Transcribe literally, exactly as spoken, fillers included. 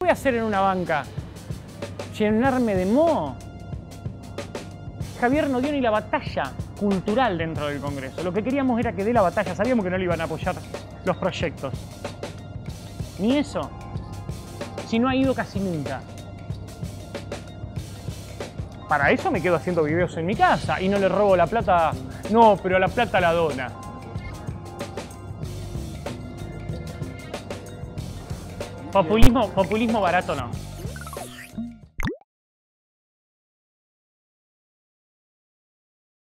¿Qué voy a hacer en una banca? ¿Llenarme de moho? Javier no dio ni la batalla cultural dentro del Congreso. Lo que queríamos era que dé la batalla. Sabíamos que no le iban a apoyar los proyectos. Ni eso. Si no ha ido casi nunca. Para eso me quedo haciendo videos en mi casa y no le robo la plata. No, pero la plata la dona. Populismo, populismo barato no.